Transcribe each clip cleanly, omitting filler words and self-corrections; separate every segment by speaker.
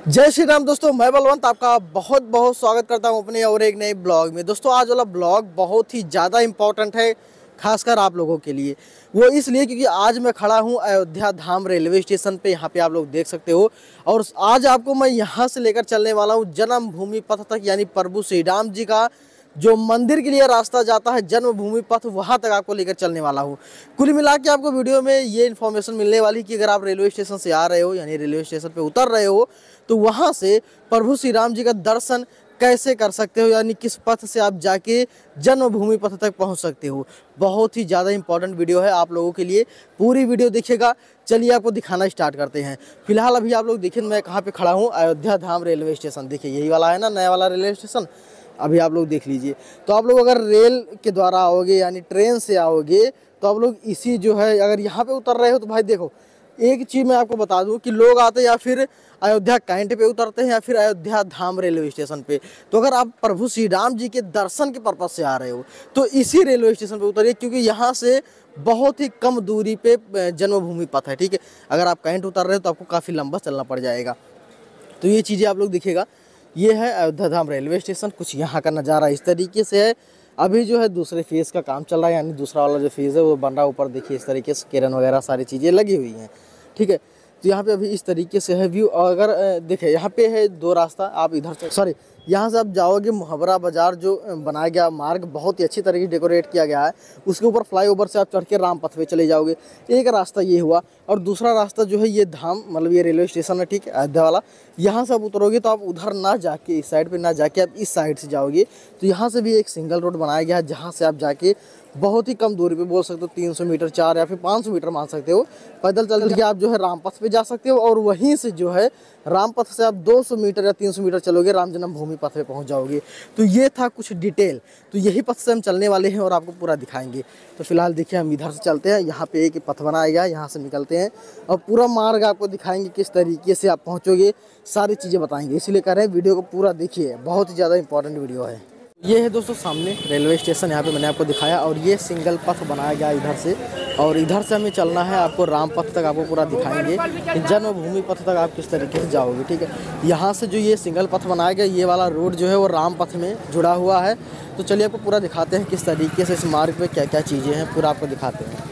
Speaker 1: जय श्री राम दोस्तों, मैं बलवंत आपका बहुत बहुत स्वागत करता हूं अपने और एक नए ब्लॉग में। दोस्तों आज वाला ब्लॉग बहुत ही ज़्यादा इम्पोर्टेंट है, खासकर आप लोगों के लिए। वो इसलिए क्योंकि आज मैं खड़ा हूं अयोध्या धाम रेलवे स्टेशन पे। यहाँ पे आप लोग देख सकते हो। और आज आपको मैं यहाँ से लेकर चलने वाला हूँ जन्मभूमि पथ तक, यानी प्रभु श्री राम जी का जो मंदिर के लिए रास्ता जाता है जन्मभूमि पथ, वहाँ तक आपको लेकर चलने वाला हूँ। कुल मिला के आपको वीडियो में ये इन्फॉर्मेशन मिलने वाली कि अगर आप रेलवे स्टेशन से आ रहे हो, यानी रेलवे स्टेशन पे उतर रहे हो, तो वहाँ से प्रभु श्री राम जी का दर्शन कैसे कर सकते हो, यानी किस पथ से आप जाके जन्मभूमि पथ तक पहुँच सकते हो। बहुत ही ज़्यादा इंपॉर्टेंट वीडियो है आप लोगों के लिए, पूरी वीडियो देखिएगा। चलिए आपको दिखाना स्टार्ट करते हैं। फिलहाल अभी आप लोग देखिए मैं कहाँ पे खड़ा हूँ, अयोध्या धाम रेलवे स्टेशन। देखिए यही वाला है ना, नया वाला रेलवे स्टेशन। अभी आप लोग देख लीजिए। तो आप लोग अगर रेल के द्वारा आओगे, यानी ट्रेन से आओगे, तो आप लोग इसी जो है, अगर यहाँ पे उतर रहे हो तो भाई देखो, एक चीज़ मैं आपको बता दूं कि लोग आते या फिर अयोध्या कैंट पे उतरते हैं या फिर अयोध्या धाम रेलवे स्टेशन पे। तो अगर आप प्रभु श्री राम जी के दर्शन के पर्पज से आ रहे हो तो इसी रेलवे स्टेशन पे उतरिए, क्योंकि यहाँ से बहुत ही कम दूरी पे जन्मभूमि पथ है। ठीक है, अगर आप कैंट उतर रहे हो तो आपको काफ़ी लंबा चलना पड़ जाएगा। तो ये चीज़ें आप लोग दिखेगा। ये है अयोध्या धाम रेलवे स्टेशन। कुछ यहाँ का नज़ारा इस तरीके से है। अभी जो है दूसरे फेज़ का काम चल रहा है, यानी दूसरा वाला जो फेज़ है वो बन रहा है। ऊपर देखिए इस तरीके से केरन वगैरह सारी चीज़ें लगी हुई हैं। ठीक है, तो यहाँ पे अभी इस तरीके से है व्यू। और अगर देखें यहाँ पे है दो रास्ता, आप इधर से सॉरी यहाँ से आप जाओगे मुहबरा बाज़ार, जो बनाया गया मार्ग बहुत ही अच्छी तरीके से डेकोरेट किया गया है। उसके ऊपर फ्लाईओवर से आप चढ़ के राम पथ पे चले जाओगे। एक रास्ता ये हुआ, और दूसरा रास्ता जो है ये धाम, मतलब ये रेलवे स्टेशन है, ठीक है, अयोध्या वाला। यहाँ से आप उतरोगे तो आप उधर ना जाके, इस साइड पे ना जाके आप इस साइड से जाओगे। तो यहाँ से भी एक सिंगल रोड बनाया गया है, जहाँ से आप जाके बहुत ही कम दूरी पे, बोल सकते हो 300 मीटर 4 या फिर 500 मीटर मान सकते हो, पैदल चल के आप जो है रामपथ पे जा सकते हो। और वहीं से जो है रामपथ से आप 200 मीटर या 300 मीटर चलोगे, राम जन्मभूमि पथ पे पहुंच जाओगे। तो ये था कुछ डिटेल। तो यही पथ से हम चलने वाले हैं और आपको पूरा दिखाएंगे। तो फिलहाल देखिए हम इधर से चलते हैं। यहाँ पे एक पथ बनाया गया है, यहाँ से निकलते हैं और पूरा मार्ग आपको दिखाएंगे, किस तरीके से आप पहुँचोगे, सारी चीज़ें बताएंगे। इसलिए कह रहे हैं वीडियो को पूरा देखिए, बहुत ही ज़्यादा इंपॉर्टेंट वीडियो है। ये है दोस्तों सामने रेलवे स्टेशन, यहाँ पे मैंने आपको दिखाया। और ये सिंगल पथ बनाया गया इधर से, और इधर से हमें चलना है। आपको राम पथ तक आपको पूरा दिखाएंगे कि जन्मभूमि पथ तक आप किस तरीके से जाओगे। ठीक है, यहाँ से जो ये सिंगल पथ बनाया गया, ये वाला रोड जो है वो राम पथ में जुड़ा हुआ है। तो चलिए आपको पूरा दिखाते हैं किस तरीके से इस मार्ग पर क्या क्या चीज़ें हैं, पूरा आपको दिखाते हैं।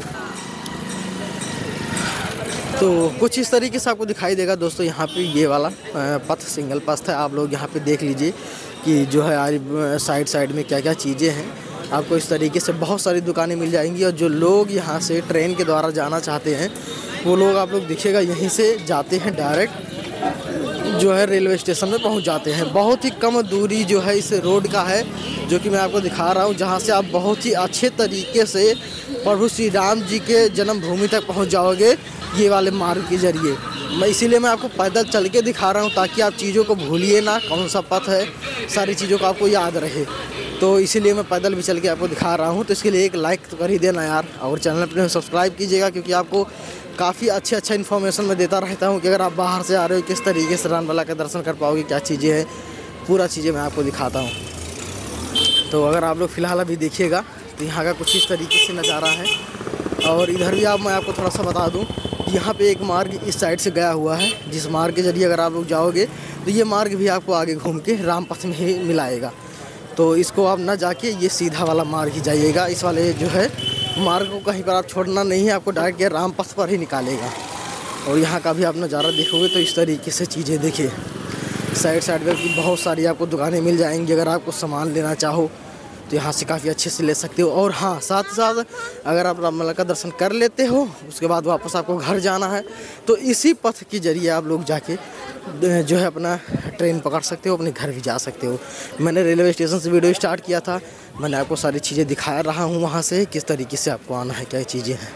Speaker 1: तो कुछ इस तरीके से आपको दिखाई देगा दोस्तों। यहाँ पे ये वाला पथ सिंगल पथ है। आप लोग यहाँ पे देख लीजिए कि जो है साइड साइड में क्या क्या चीज़ें हैं। आपको इस तरीके से बहुत सारी दुकानें मिल जाएंगी। और जो लोग यहाँ से ट्रेन के द्वारा जाना चाहते हैं, वो लोग आप लोग दिखेगा यहीं से जाते हैं, डायरेक्ट जो है रेलवे स्टेशन में पहुँच जाते हैं। बहुत ही कम दूरी जो है इस रोड का है, जो कि मैं आपको दिखा रहा हूँ, जहाँ से आप बहुत ही अच्छे तरीके से प्रभु श्री राम जी के जन्मभूमि तक पहुँच जाओगे, ये वाले मार्ग के जरिए। इसीलिए मैं आपको पैदल चल के दिखा रहा हूँ, ताकि आप चीज़ों को भूलिए ना, कौन सा पथ है, सारी चीज़ों को आपको याद रहे। तो इसीलिए मैं पैदल भी चल के आपको दिखा रहा हूँ। तो इसके लिए एक लाइक तो कर ही देना यार, और चैनल पर सब्सक्राइब कीजिएगा, क्योंकि आपको काफ़ी अच्छा इन्फॉर्मेशन मैं देता रहता हूँ कि अगर आप बाहर से आ रहे हो किस तरीके से रामलला का दर्शन कर पाओगे, क्या चीज़ें हैं, पूरा चीज़ें मैं आपको दिखाता हूँ। तो अगर आप लोग फ़िलहाल अभी देखिएगा तो यहाँ का कुछ इस तरीके से नज़ारा है। और इधर भी मैं आपको थोड़ा सा बता दूँ, यहाँ पे एक मार्ग इस साइड से गया हुआ है, जिस मार्ग के जरिए अगर आप लोग जाओगे तो ये मार्ग भी आपको आगे घूम के रामपथ में ही मिलाएगा। तो इसको आप ना जाके ये सीधा वाला मार्ग ही जाइएगा। इस वाले जो है मार्ग को कहीं पर आप छोड़ना नहीं है, आपको डायरेक्ट रामपथ पर ही निकालेगा। और यहाँ का भी आप नज़ारा देखोगे तो इस तरीके से चीज़ें देखिए। साइड साइड में भी बहुत सारी आपको दुकानें मिल जाएंगी। अगर आपको सामान लेना चाहो तो यहाँ से काफ़ी अच्छे से ले सकते हो। और हाँ, साथ ही साथ अगर आप रामलला का दर्शन कर लेते हो, उसके बाद वापस आपको घर जाना है, तो इसी पथ के जरिए आप लोग जाके जो है अपना ट्रेन पकड़ सकते हो, अपने घर भी जा सकते हो। मैंने रेलवे स्टेशन से वीडियो स्टार्ट किया था, मैंने आपको सारी चीज़ें दिखा रहा हूँ वहाँ से, किस तरीके से आपको आना है, क्या चीज़ें हैं।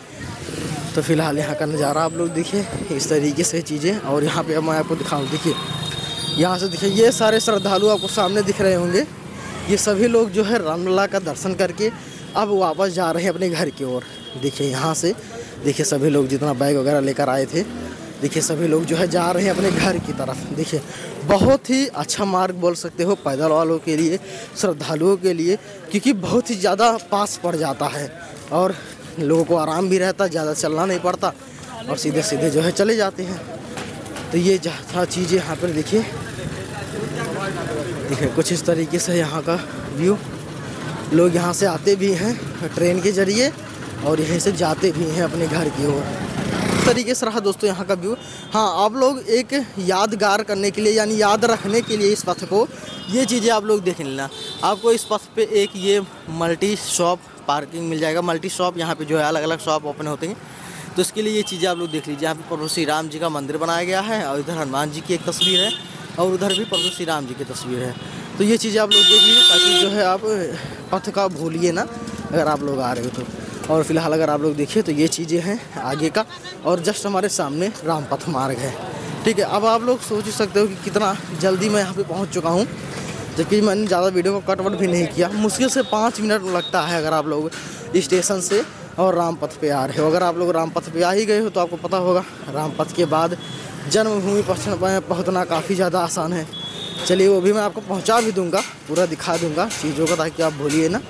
Speaker 1: तो फिलहाल यहाँ का नज़ारा आप लोग देखिए, इस तरीके से चीज़ें। और यहाँ पर मैं आपको दिखाऊँ, देखिए यहाँ से देखिए, ये सारे श्रद्धालु आपको सामने दिख रहे होंगे। ये सभी लोग जो है रामलला का दर्शन करके अब वापस जा रहे हैं अपने घर की ओर। देखिए यहाँ से देखिए सभी लोग जितना बैग वगैरह लेकर आए थे, देखिए सभी लोग जो है जा रहे हैं अपने घर की तरफ। देखिए बहुत ही अच्छा मार्ग बोल सकते हो पैदल वालों के लिए, श्रद्धालुओं के लिए, क्योंकि बहुत ही ज़्यादा पास पड़ जाता है और लोगों को आराम भी रहता, ज़्यादा चलना नहीं पड़ता और सीधे सीधे जो है चले जाते हैं। तो ये था चीज़ें यहाँ पर देखिए कुछ इस तरीके से यहाँ का व्यू। लोग यहाँ से आते भी हैं ट्रेन के ज़रिए और यहीं से जाते भी हैं अपने घर की ओर। इस तरीके से रहा दोस्तों यहाँ का व्यू। हाँ, आप लोग एक यादगार करने के लिए यानी याद रखने के लिए इस पथ को ये चीज़ें आप लोग देख लेना। आपको इस पथ पे एक ये मल्टी शॉप पार्किंग मिल जाएगा। मल्टी शॉप यहाँ पे जो है अलग अलग शॉप ओपन होते हैं, तो इसके लिए ये चीज़ें आप लोग देख लीजिए। यहाँ पे प्रभु श्री राम जी का मंदिर बनाया गया है और इधर हनुमान जी की एक तस्वीर है और उधर भी प्रभु श्री राम जी की तस्वीर है। तो ये चीज़ें आप लोग देख लीजिए ताकि जो है आप पथ का भूलिए ना अगर आप लोग आ रहे हो तो। और फिलहाल अगर आप लोग देखिए तो ये चीज़ें हैं आगे का और जस्ट हमारे सामने रामपथ मार्ग है। ठीक है, अब आप लोग सोच सकते हो कि कितना जल्दी मैं यहाँ पे पहुँच चुका हूँ, जबकि मैंने ज़्यादा वीडियो को कटवट भी नहीं किया। मुश्किल से 5 मिनट लगता है अगर आप लोग स्टेशन से और रामपथ पे आ रहे हो। अगर आप लोग रामपथ पे आ ही गए हो तो आपको पता होगा रामपथ के बाद जन्मभूमि पहुँचना काफ़ी ज़्यादा आसान है। चलिए वो भी मैं आपको पहुंचा भी दूंगा, पूरा दिखा दूंगा चीज़ों को ताकि आप भूलिए ना।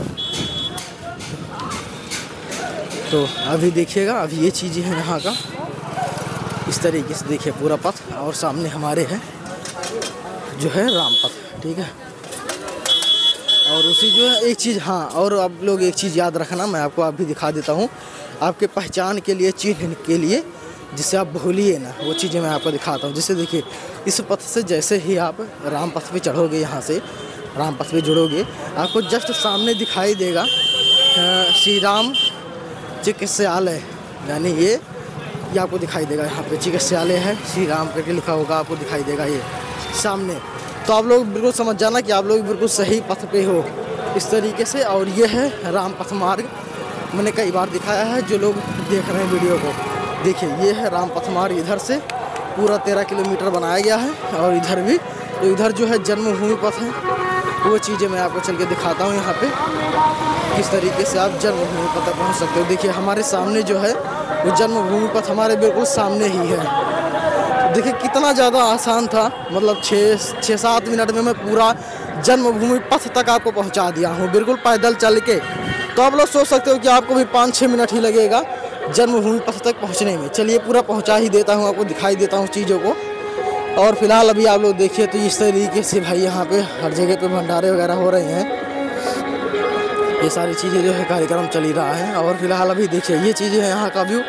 Speaker 1: तो अभी देखिएगा, अभी ये चीज़ें हैं यहाँ का इस तरीके से देखिए पूरा पथ और सामने हमारे है जो है रामपथ। ठीक है, और उसी जो है एक चीज़, हाँ और आप लोग एक चीज़ याद रखना, मैं आपको अभी दिखा देता हूँ आपके पहचान के लिए, चिन्ह के लिए, जिससे आप भूलिए ना, वो चीज़ें मैं आपको दिखाता हूँ। जैसे देखिए इस पथ से जैसे ही आप रामपथ पे चढ़ोगे, यहाँ से रामपथ पे जुड़ोगे, आपको जस्ट सामने दिखाई देगा श्री राम चिकित्सालय, यानी ये आपको दिखाई देगा। यहाँ पे चिकित्सालय है, श्री राम करके लिखा होगा, आपको दिखाई देगा ये सामने। तो आप लोग बिल्कुल समझ जाना कि आप लोग बिल्कुल सही पथ पे हो इस तरीके से। और ये है रामपथ मार्ग, मैंने कई बार दिखाया है, जो लोग देख रहे हैं वीडियो को देखिए ये है रामपथ मार्ग। इधर से पूरा 13 किलोमीटर बनाया गया है और इधर भी, तो इधर जो है जन्मभूमि पथ है, वो चीज़ें मैं आपको चल के दिखाता हूँ यहाँ पे किस तरीके से आप जन्मभूमि पथ तक पहुँच सकते हो। देखिए हमारे सामने जो है वो जन्मभूमि पथ हमारे बिल्कुल सामने ही है। तो देखिए कितना ज़्यादा आसान था, मतलब 6-7 मिनट में मैं पूरा जन्मभूमि पथ तक आपको पहुँचा दिया हूँ बिल्कुल पैदल चल के। तो आप लोग सोच सकते हो कि आपको भी 5-6 मिनट ही लगेगा जन्मभूमि पथ तक पहुंचने में। चलिए पूरा पहुंचा ही देता हूं, आपको दिखाई देता हूं चीज़ों को। और फिलहाल अभी आप लोग देखिए तो इस तरीके से भाई यहाँ पे हर जगह पे भंडारे वगैरह हो रहे हैं, ये सारी चीज़ें जो है कार्यक्रम चल ही रहा है। और फिलहाल अभी देखिए ये चीज़ें हैं यहाँ का व्यू,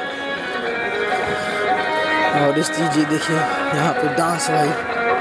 Speaker 1: और इस चीज़ें देखिए यहाँ पे डांस भाई,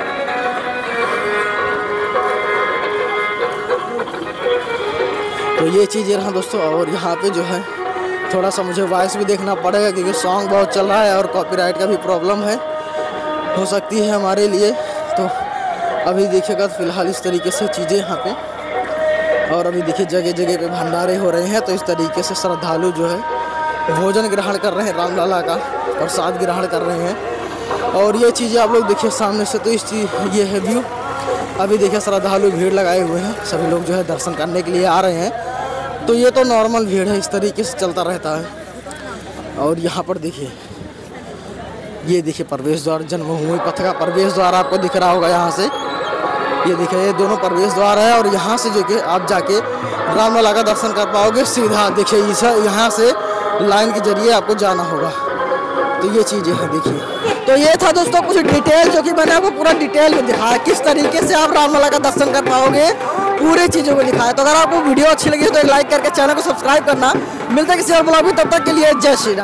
Speaker 1: तो ये चीज़ें रहा दोस्तों। और यहाँ पे जो है थोड़ा सा मुझे वॉइस भी देखना पड़ेगा क्योंकि सॉन्ग बहुत चल रहा है और कॉपीराइट का भी प्रॉब्लम है, हो सकती है हमारे लिए। तो अभी देखिएगा तो फिलहाल इस तरीके से चीज़ें यहाँ पे, और अभी देखिए जगह जगह पे भंडारे हो रहे हैं। तो इस तरीके से श्रद्धालु जो है भोजन ग्रहण कर रहे हैं, रामलला का प्रसाद ग्रहण कर रहे हैं। और ये चीज़ें आप लोग देखिए सामने से, तो इस ये है व्यू। अभी देखिए श्रद्धालु भीड़ लगाए हुए हैं, सभी लोग जो है दर्शन करने के लिए आ रहे हैं। तो ये तो नॉर्मल भीड़ है, इस तरीके से चलता रहता है। और यहाँ पर देखिए ये देखिए प्रवेश द्वार, जन्मभूमि पथ का प्रवेश द्वार आपको दिख रहा होगा यहाँ से। ये देखिए ये दोनों प्रवेश द्वार है और यहाँ से जो कि आप जाके रामलला का दर्शन कर पाओगे सीधा। देखिए यहाँ से लाइन के जरिए आपको जाना होगा। तो ये चीज़ें हैं देखिए। तो ये था दोस्तों कुछ डिटेल जो कि मैंने आपको पूरा डिटेल में दिखाया, किस तरीके से आप रामलला का दर्शन कर पाओगे, पूरे चीज़ों को दिखाया। तो अगर आपको वीडियो अच्छी लगी तो एक लाइक करके चैनल को सब्सक्राइब करना। मिलता है किसी और ब्लॉग में, तब तक के लिए जय श्री राम।